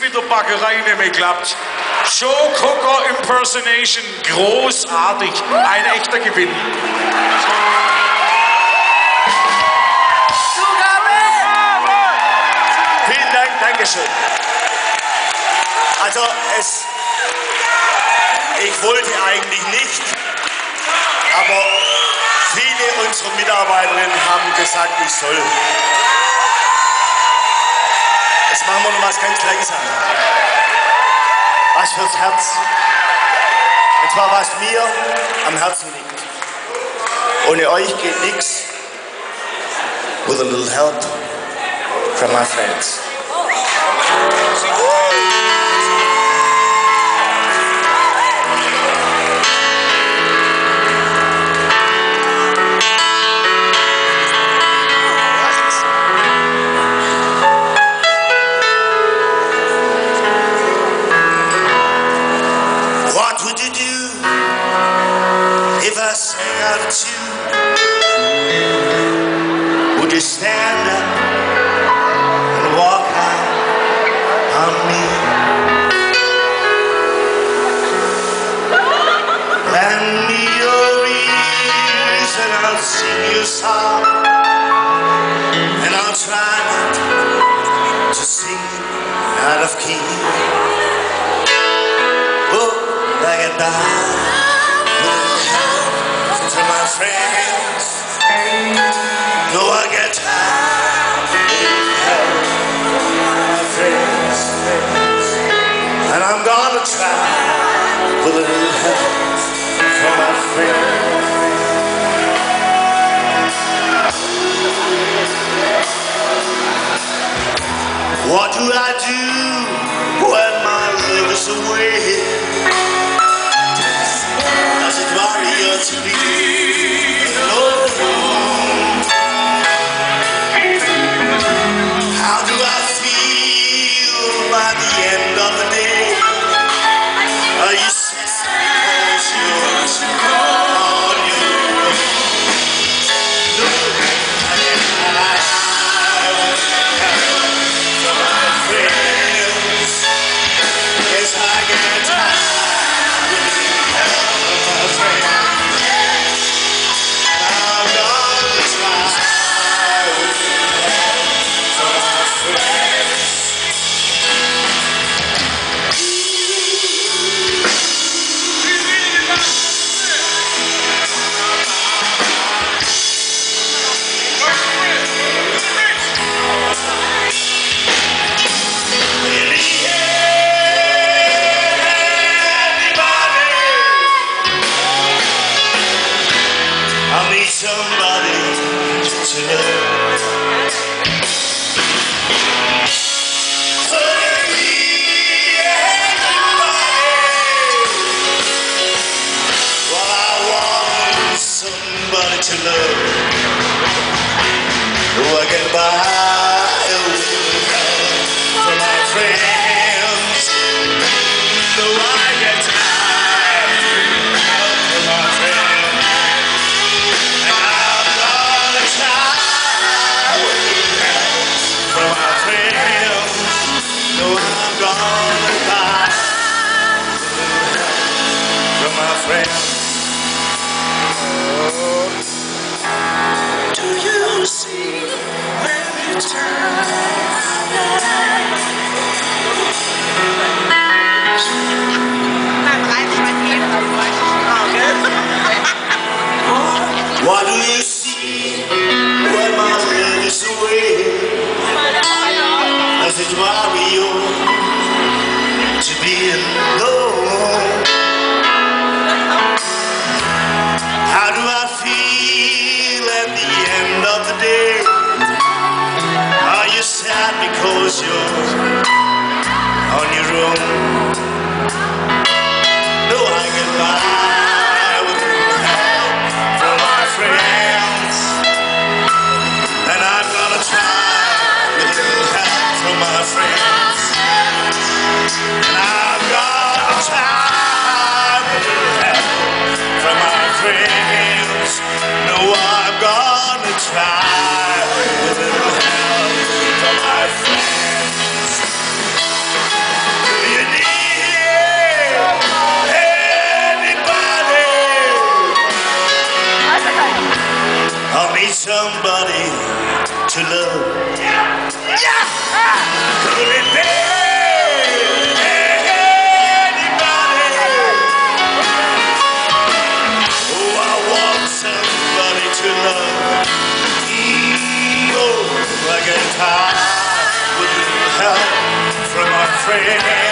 mit der Backerei nicht mehr klappt. Joe Cocker Impersonation, großartig, ein echter Gewinn. Vielen Dank, Dankeschön. Also ich wollte eigentlich nicht, aber viele unserer Mitarbeiterinnen haben gesagt, ich soll. Jetzt machen wir noch was ganz Langsames. Was fürs Herz. Und zwar was mir am Herzen liegt. Ohne euch geht nichts. With a little help from my friends. What would you do if I sang out a tune? Would you stand up and walk out on me? Lend me your ears and I'll sing you a song, and I'll try not to sing out of key. I get by with help from my friends. No, I get tired with help from my friends. And I'm gonna try with a little help from my friends. What do I do when my love is away? To be alone. How do I feel by the end of the day? Are you sad because you're on your own? No, I get tired from my friends. Yes, I get tired from my friends. Somebody to love. Well, I want somebody to love. Oh, I get by from my friends. No, I get tired from my friends. Do you see when you turn? What do you see when my love is away? Does it worry you to be alone? How do I feel at the end of the day? Are you sad because you're on your own? No, I get by with help from my friends. somebody to love. Could it be anybody? Oh, I want somebody to love. Oh, I get tired with help from my friends.